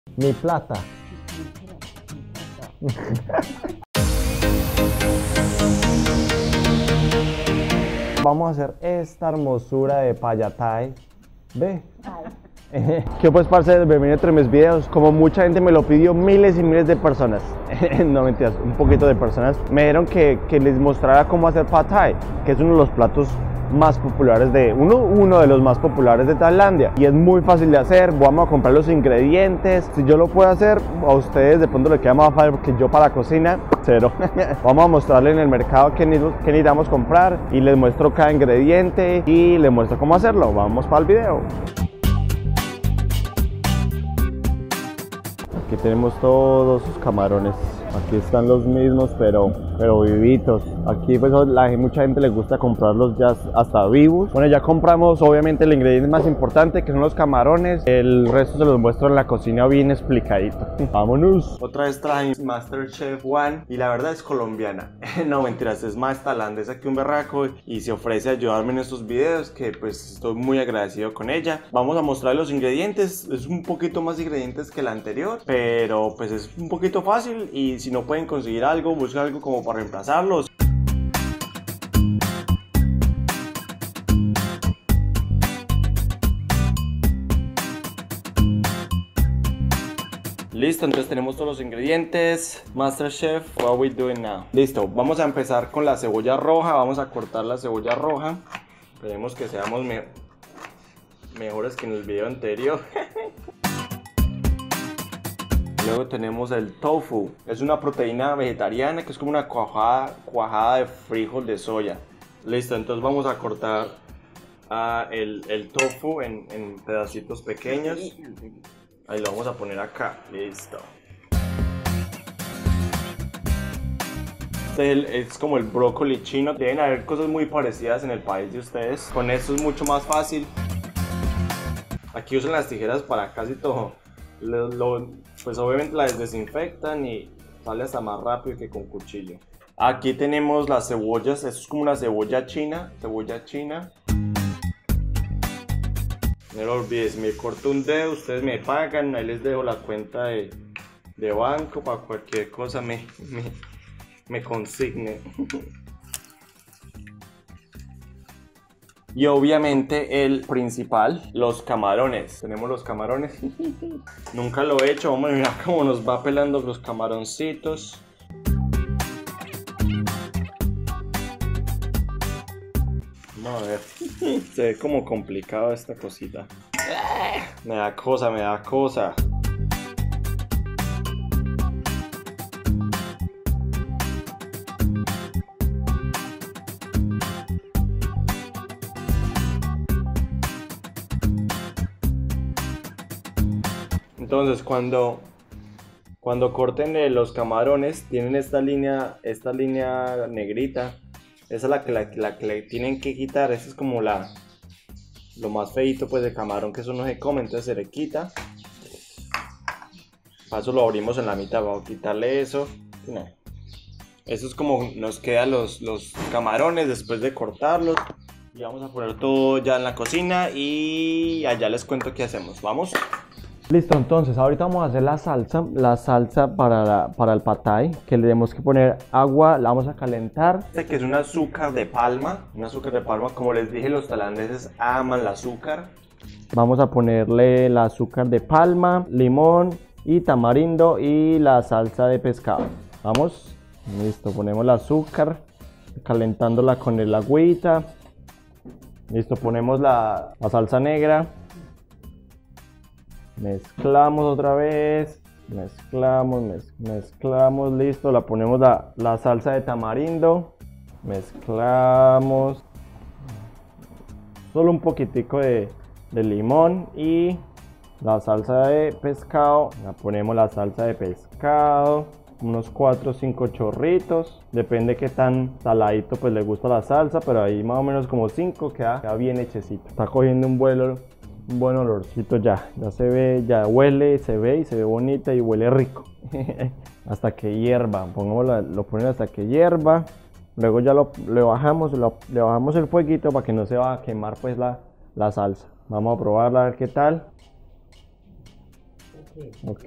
Mi plata. Vamos a hacer esta hermosura de payatay. Ve. ¿Qué pues, parce? Bienvenido a mis videos. Como mucha gente me lo pidió, miles y miles de personas, no mentiras, un poquito de personas, me dijeron que les mostrara cómo hacer pad thai, que es uno de los platos más populares uno de los más populares de Tailandia, y es muy fácil de hacer. Vamos a comprar los ingredientes. Si yo lo puedo hacer, a ustedes de pronto le queda más fácil, porque yo para la cocina, cero. Vamos a mostrarles en el mercado qué necesitamos comprar, y les muestro cada ingrediente y les muestro cómo hacerlo. Vamos para el video. Aquí tenemos todos sus camarones. Aquí están los mismos, pero vivitos. Aquí pues mucha gente le gusta comprarlos ya hasta vivos. Bueno, ya compramos obviamente el ingrediente más importante, que son los camarones. El resto se los muestro en la cocina bien explicadito. Vámonos. Otra vez traje MasterChef One y la verdad es colombiana. No mentiras, es más tailandesa que un berraco y se ofrece a ayudarme en estos videos, que pues estoy muy agradecido con ella. Vamos a mostrar los ingredientes. Es un poquito más ingredientes que el anterior, pero pues es un poquito fácil, y si no pueden conseguir algo, busquen algo como para reemplazarlos. Listo, entonces tenemos todos los ingredientes. MasterChef, what are we doing now? Listo, vamos a empezar con la cebolla roja. Vamos a cortar la cebolla roja. Esperemos que seamos mejores que en el video anterior. Luego tenemos el tofu. Es una proteína vegetariana que es como una cuajada de frijol de soya. Listo, entonces vamos a cortar el tofu en pedacitos pequeños. Ahí lo vamos a poner acá. Listo. Este es como el brócoli chino. Deben haber cosas muy parecidas en el país de ustedes. Con esto es mucho más fácil. Aquí usan las tijeras para casi todo. Pues obviamente la desinfectan y sale hasta más rápido que con cuchillo. Aquí tenemos las cebollas. Esto es como una cebolla china. No lo olvides, me corto un dedo, ustedes me pagan, ahí les dejo la cuenta de banco para cualquier cosa me consigne. Y obviamente el principal, los camarones. Tenemos los camarones. Nunca lo he hecho, vamos a mirar cómo nos va pelando los camaroncitos. Vamos a ver. Se ve como complicado esta cosita. Me da cosa. Entonces cuando corten los camarones, tienen esta línea negrita. Esa es la que le tienen que quitar. Esa es como lo más feito pues de camarón, que eso no se come, entonces se le quita. Para eso lo abrimos en la mitad. Vamos a quitarle eso. No. Eso es como nos quedan los camarones después de cortarlos. Y vamos a poner todo ya en la cocina y allá les cuento qué hacemos. Vamos. Listo, entonces ahorita vamos a hacer la salsa para el pad thai, que le tenemos que poner agua, la vamos a calentar. Este que es un azúcar de palma, como les dije, los tailandeses aman el azúcar. Vamos a ponerle el azúcar de palma, limón y tamarindo y la salsa de pescado. Vamos, listo, ponemos el azúcar, calentándola con el agüita. Listo, ponemos la salsa negra. Mezclamos otra vez, mezclamos, listo, la ponemos la salsa de tamarindo, mezclamos, solo un poquitico de limón y la salsa de pescado, ponemos la salsa de pescado, unos 4 o 5 chorritos, depende qué tan saladito pues le gusta la salsa, pero ahí más o menos como 5 queda bien hechecito, está cogiendo un buen olorcito ya se ve, ya huele, se ve bonita y huele rico. Hasta que hierva, lo ponen hasta que hierva, luego ya le bajamos el fueguito para que no se va a quemar pues la salsa. Vamos a probarla a ver qué tal. Ok.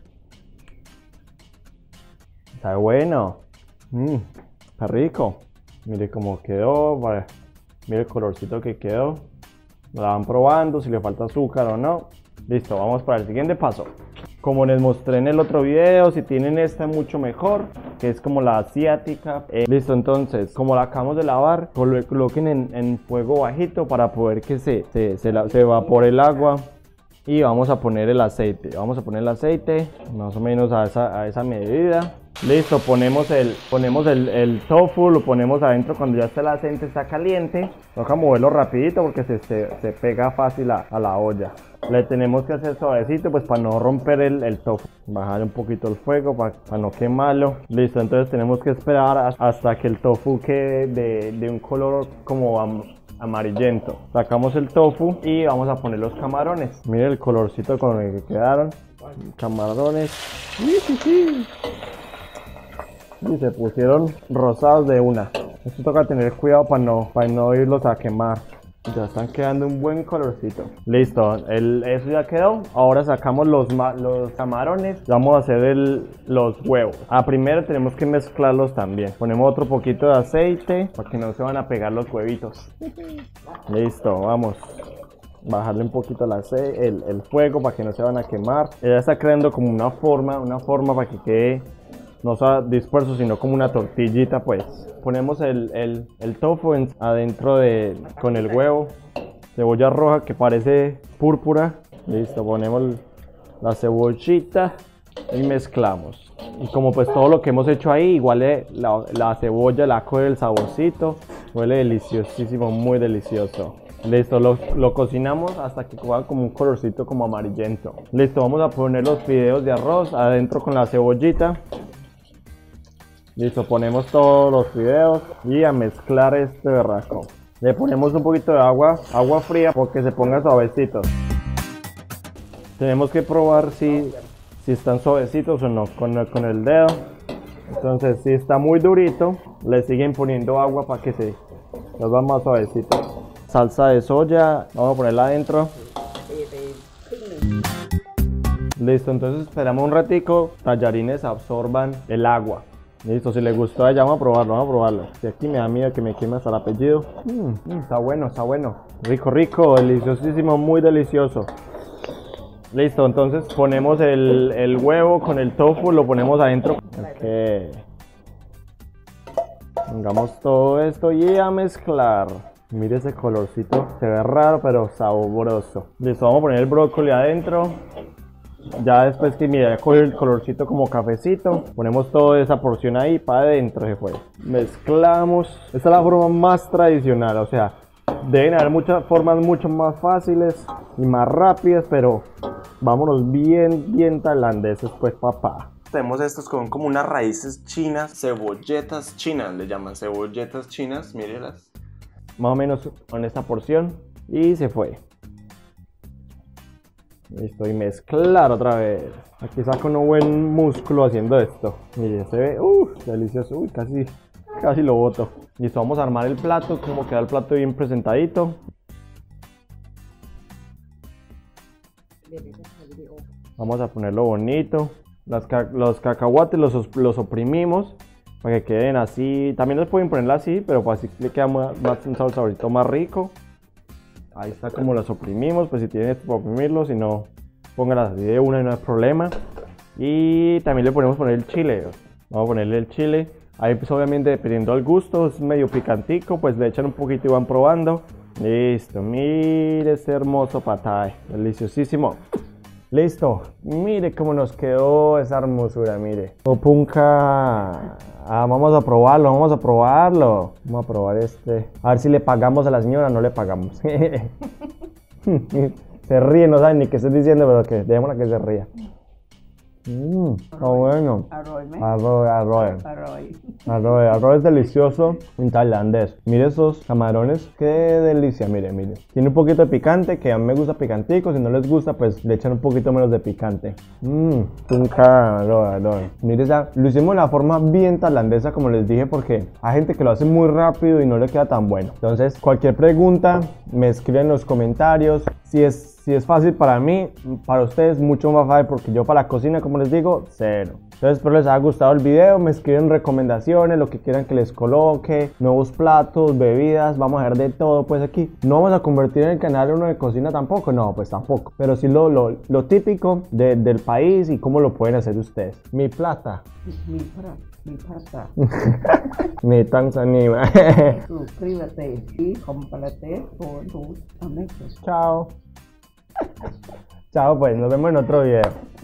Está bueno. Está rico. Mire cómo quedó. Vale. Mire el colorcito que quedó. Lo van probando si le falta azúcar o no. Listo, vamos para el siguiente paso. Como les mostré en el otro video, si tienen esta mucho mejor, que es como la asiática. Listo, entonces, como la acabamos de lavar, coloquen en fuego bajito para poder que se evapore el agua. Y vamos a poner el aceite. Vamos a poner el aceite más o menos a esa medida. Listo, ponemos el tofu, lo ponemos adentro cuando ya el aceite está caliente. Toca moverlo rapidito porque se pega fácil a la olla. Le tenemos que hacer suavecito pues para no romper el tofu. Bajar un poquito el fuego para no quemarlo. Listo, entonces tenemos que esperar hasta que el tofu quede de un color como amarillento. Sacamos el tofu y vamos a poner los camarones. Miren el colorcito con el que quedaron. Camarones. Y se pusieron rosados de una. Esto toca tener cuidado para no irlos a quemar. Ya están quedando un buen colorcito. Listo, eso ya quedó. Ahora sacamos los camarones. Vamos a hacer los huevos. Primero tenemos que mezclarlos también. Ponemos otro poquito de aceite para que no se van a pegar los huevitos. Listo, vamos. Bajarle un poquito el fuego para que no se van a quemar. Ya está creando como una forma para que quede no sea disperso, sino como una tortillita pues. Ponemos el tofu adentro con el huevo. Cebolla roja que parece púrpura. Listo, ponemos la cebollita y mezclamos. Y como pues todo lo que hemos hecho ahí, igual la cebolla la coge el saborcito. Huele deliciosísimo, muy delicioso. Listo, lo cocinamos hasta que coja como un colorcito como amarillento. Listo, vamos a poner los fideos de arroz adentro con la cebollita. Listo, ponemos todos los fideos y a mezclar este berraco. Le ponemos un poquito de agua fría porque se ponga suavecito. Tenemos que probar si están suavecitos o no con el dedo. Entonces, si está muy durito, le siguen poniendo agua para que se los va más suavecito. Salsa de soya, vamos a ponerla adentro. Listo, entonces esperamos un ratico, tallarines absorban el agua. Listo, si les gustó ya vamos a probarlo, Si aquí me da miedo que me queme hasta el apellido. Está bueno. Rico, deliciosísimo, muy delicioso. Listo, entonces ponemos el huevo con el tofu, lo ponemos adentro. Ok. Pongamos todo esto y a mezclar. Mire ese colorcito, se ve raro pero sabroso. Listo, vamos a poner el brócoli adentro. Ya después que mira, coge el colorcito como cafecito, ponemos toda esa porción ahí para adentro. Se fue. Mezclamos. Esta es la forma más tradicional, o sea, deben haber muchas formas mucho más fáciles y más rápidas, pero vámonos bien tailandeses pues papá. Tenemos estos con como unas raíces chinas, cebolletas chinas, le llaman cebolletas chinas, mírenlas. Más o menos con esta porción y se fue. Listo, y mezclar otra vez. Aquí saco un buen músculo haciendo esto. Mire, se ve, delicioso. Casi lo boto. Listo, vamos a armar el plato, como queda el plato bien presentadito. Vamos a ponerlo bonito. Los cacahuates los oprimimos para que queden así. También los pueden poner así, pero pues así le queda más un saborito más rico. Ahí está como los oprimimos, pues si tienen esto para oprimirlo, si no, pónganlas así de una y no hay problema. Y también le podemos poner el chile. Vamos a ponerle el chile. Ahí pues obviamente dependiendo del gusto, es medio picantico, pues le echan un poquito y van probando. Listo, mire este hermoso pad thai, deliciosísimo. Listo, mire cómo nos quedó esa hermosura, mire. Opunka. Vamos a probarlo. Vamos a probar este. A ver si le pagamos a la señora, no le pagamos. Se ríe, no saben ni qué estoy diciendo, pero que dejémosla que se ría. Está bueno. Arroz es delicioso en tailandés. Mire esos camarones, qué delicia, mire. Tiene un poquito de picante, que a mí me gusta picantico. Si no les gusta, pues le echan un poquito menos de picante. Mire lo hicimos de la forma bien tailandesa, como les dije, porque hay gente que lo hace muy rápido y no le queda tan bueno. Entonces, cualquier pregunta, me escriben en los comentarios. Si es si es fácil para mí, para ustedes mucho más fácil, porque yo para la cocina, como les digo, cero. Entonces espero les haya gustado el video, me escriben recomendaciones, lo que quieran que les coloque, nuevos platos, bebidas, vamos a ver de todo pues aquí. No vamos a convertir en el canal uno de cocina tampoco, no, pues tampoco, pero sí lo típico del país y cómo lo pueden hacer ustedes. Mi plata. Mi plata. Ni Tanzania. Suscríbete y comparte con tus amigos. Chao. Chao pues, nos vemos en otro video.